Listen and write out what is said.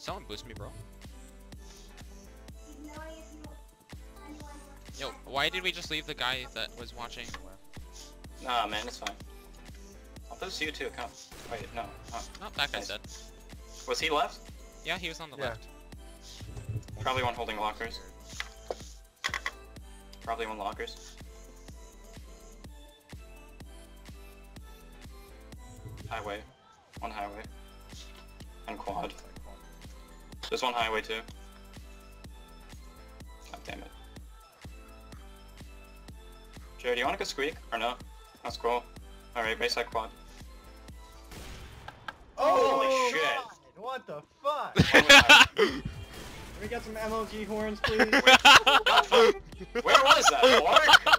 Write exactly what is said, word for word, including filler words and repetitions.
Someone boost me, bro. Yo, why did we just leave the guy that was watching? Nah, man, it's fine. I'll boost you too, come. Wait, no. Oh. No, that guy's Nice. dead. Was he left? Yeah, he was on the Yeah. left. Probably one holding lockers. Probably one lockers. Highway. One highway. And quad. There's one highway too. God damn it. Jared, do you wanna go squeak or no? That's cool. Alright, base side quad. Oh, Holy shit! God, what the fuck? Can we get some M L G horns, please? Where was that? Mark?